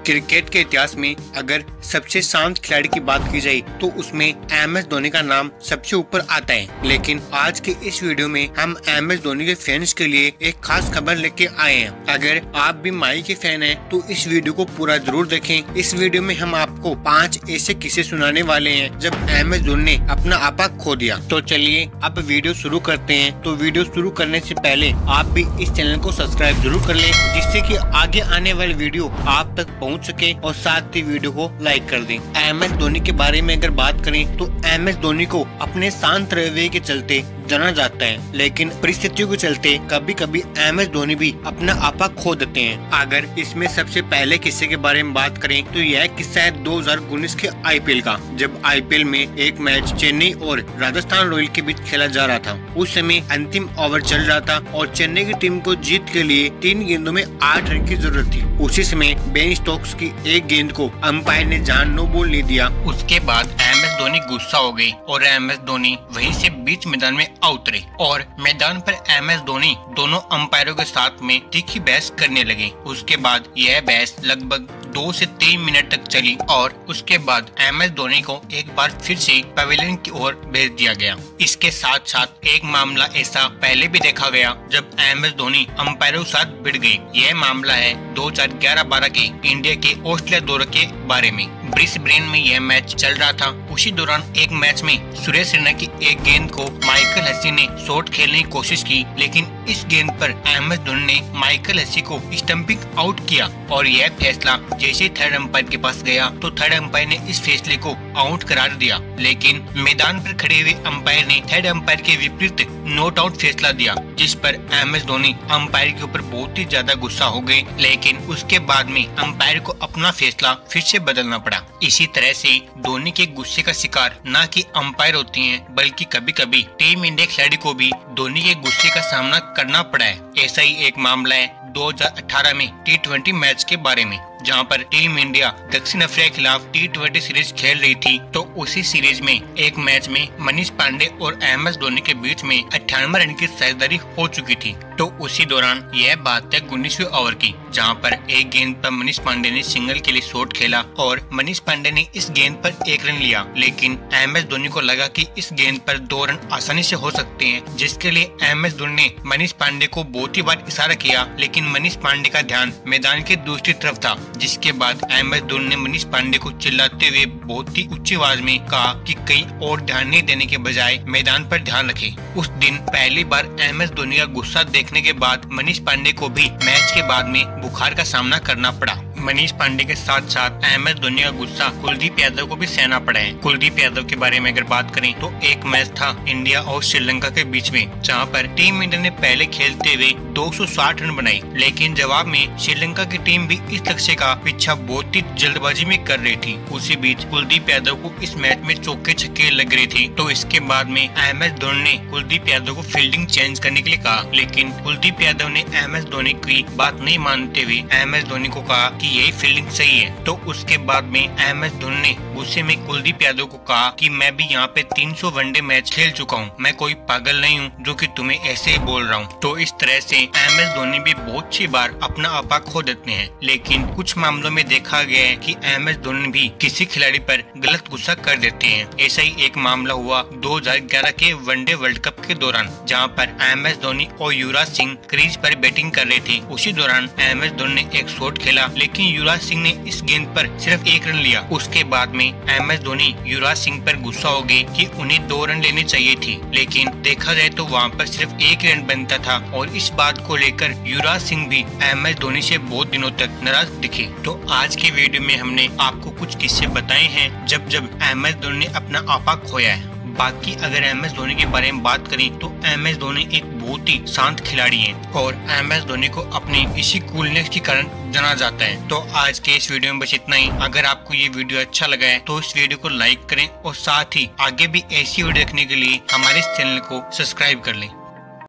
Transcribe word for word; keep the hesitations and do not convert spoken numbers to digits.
Cricket के इतिहास में अगर सबसे शांत खिलाड़ी की बात की जाए तो उसमें एम एस धोनी का नाम सबसे ऊपर आता है। लेकिन आज के इस वीडियो में हम एम एस धोनी के फैंस के लिए एक खास खबर लेके आए हैं। अगर आप भी माई के फैन हैं तो इस वीडियो को पूरा जरूर देखें। इस वीडियो में हम आपको पाँच ऐसे किस्से सुनाने वाले हैं जब एम एस धोनी ने अपना आपा खो दिया। तो चलिए अब वीडियो शुरू करते हैं। तो वीडियो शुरू करने से पहले आप भी इस चैनल को सब्सक्राइब जरूर कर लें, जिससे कि आगे आने वाली वीडियो आप तक पहुंच सके और साथ ही वीडियो को लाइक कर दें। एम एस धोनी के बारे में अगर बात करें तो एम एस धोनी को अपने शांत रवैये के चलते जाना जाता है, लेकिन परिस्थितियों के चलते कभी कभी एम एस धोनी भी अपना आपा खो देते हैं। अगर इसमें सबसे पहले किस्से के बारे में बात करें तो यह किस्सा है दो हज़ार उन्नीस के आई पी एल का, जब आई पी एल में एक मैच चेन्नई और राजस्थान रॉयल के बीच खेला जा रहा था। उस समय अंतिम ओवर चल रहा था और चेन्नई की टीम को जीत के लिए तीन गेंदों में आठ रन की जरूरत थी। उसी समय बेन स्टोक्स की एक गेंद को अंपायर ने जान नो बॉल नहीं दिया। उसके बाद एम एस धोनी गुस्सा हो गई और एम एस धोनी वहीं से बीच मैदान में उतरे और मैदान पर एम एस धोनी दोनों अंपायरों के साथ में तीखी बहस करने लगे। उसके बाद यह बहस लगभग दो से तीन मिनट तक चली और उसके बाद एम एस धोनी को एक बार फिर से पवेलियन की ओर भेज दिया गया। इसके साथ साथ एक मामला ऐसा पहले भी देखा गया जब एम एस धोनी अंपायरों के साथ भिड़ गए। यह मामला है दो हज़ार ग्यारह बारह के इंडिया के ऑस्ट्रेलिया दौरे के बारे में। ब्रिस्बेन में यह मैच चल रहा था। उसी दौरान एक मैच में सुरेश रैना की एक गेंद को माइकल हसी ने शॉट खेलने की कोशिश की, लेकिन इस गेंद पर एम एस धोनी ने माइकल हसी को स्टंपिंग आउट किया और यह फैसला जैसे थर्ड अंपायर के पास गया तो थर्ड अंपायर ने इस फैसले को आउट करार दिया। लेकिन मैदान पर खड़े हुए अंपायर ने थर्ड अंपायर के विपरीत नॉट आउट फैसला दिया, जिस पर एम एस धोनी अंपायर के ऊपर बहुत ही ज्यादा गुस्सा हो गए। लेकिन उसके बाद में अंपायर को अपना फैसला फिर से बदलना पड़ा। इसी तरह से धोनी के गुस्से का शिकार न कि अंपायर होते हैं, बल्कि कभी कभी टीम इंडिया खिलाड़ी को भी धोनी के गुस्से का सामना करना पड़ा है। ऐसा ही एक मामला है दो हज़ार अठारह में टी ट्वेंटी मैच के बारे में, जहां पर टीम इंडिया दक्षिण अफ्रीका के खिलाफ टी ट्वेंटी सीरीज खेल रही थी। तो उसी सीरीज में एक मैच में मनीष पांडे और एम एस धोनी के बीच में अट्ठानवे रन की साझेदारी हो चुकी थी। तो उसी दौरान यह बात है उन्नीसवें ओवर की, जहां पर एक गेंद पर मनीष पांडे ने सिंगल के लिए शॉट खेला और मनीष पांडे ने इस गेंद पर एक रन लिया। लेकिन एम एस धोनी को लगा कि इस गेंद पर दो रन आसानी से हो सकते हैं, जिसके लिए एम एस धोनी ने मनीष पांडे को बहुत ही बार इशारा किया, लेकिन मनीष पांडे का ध्यान मैदान के दूसरी तरफ था। जिसके बाद एम एस धोनी ने मनीष पांडे को चिल्लाते हुए बहुत ही ऊंची आवाज में कहा कि कहीं और ध्यान नहीं देने के बजाय मैदान पर ध्यान रखें। उस दिन पहली बार एम एस धोनी का गुस्सा देखने के बाद मनीष पांडे को भी मैच के बाद में बुखार का सामना करना पड़ा। मनीष पांडे के साथ साथ एम एस धोनी का गुस्सा कुलदीप यादव को भी सहना पड़ा है। कुलदीप यादव के बारे में अगर बात करें तो एक मैच था इंडिया और श्रीलंका के बीच में, जहां पर टीम इंडिया ने पहले खेलते हुए दो सौ साठ रन बनाए, लेकिन जवाब में श्रीलंका की टीम भी इस लक्ष्य का पीछा बहुत ही जल्दबाजी में कर रही थी। उसी बीच कुलदीप यादव को इस मैच में चौके छक्के लग रही थी। तो इसके बाद में एम एस धोनी ने कुलदीप यादव को फील्डिंग चेंज करने के लिए कहा, लेकिन कुलदीप यादव ने एम एस धोनी की बात नहीं मानते हुए एम एस धोनी को कहा कि यही फील्डिंग सही है। तो उसके बाद में एम एस धोनी ने गुस्से में कुलदीप यादव को कहा कि मैं भी यहाँ पे तीन सौ वनडे मैच खेल चुका हूँ, मैं कोई पागल नहीं हूँ जो कि तुम्हें ऐसे ही बोल रहा हूँ। तो इस तरह से एम एस धोनी भी बहुत सी बार अपना आपा खो देते हैं, लेकिन कुछ मामलों में देखा गया है कि एम एस धोनी भी किसी खिलाड़ी पर गलत गुस्सा कर देते हैं। ऐसा ही एक मामला हुआ दो हज़ार ग्यारह के वनडे वर्ल्ड कप के दौरान, जहां पर एम एस धोनी और युवराज सिंह क्रीज पर बैटिंग कर रहे थे। उसी दौरान एम एस धोनी ने एक शॉट खेला, लेकिन युवराज सिंह ने इस गेंद पर सिर्फ एक रन लिया। उसके बाद में एम एस धोनी युवराज सिंह पर गुस्सा हो गए कि उन्हें दो रन लेने चाहिए थी, लेकिन देखा जाए तो वहाँ पर सिर्फ एक रन बनता था और इस बात को लेकर युवराज सिंह भी एम एस धोनी से बहुत दिनों तक नाराज दिखे। तो आज के वीडियो में हमने आपको कुछ किस्से बताए हैं जब जब एम एस धोनी ने अपना आपा खोया है। बाकी अगर एम एस धोनी के बारे में बात करें तो एम एस धोनी एक बहुत ही शांत खिलाड़ी है और एम एस धोनी को अपनी इसी कूलनेस के कारण जाना जाता है। तो आज के इस वीडियो में बस इतना ही। अगर आपको ये वीडियो अच्छा लगा है तो इस वीडियो को लाइक करें और साथ ही आगे भी ऐसी वीडियो देखने के लिए हमारे इस चैनल को सब्सक्राइब कर लें।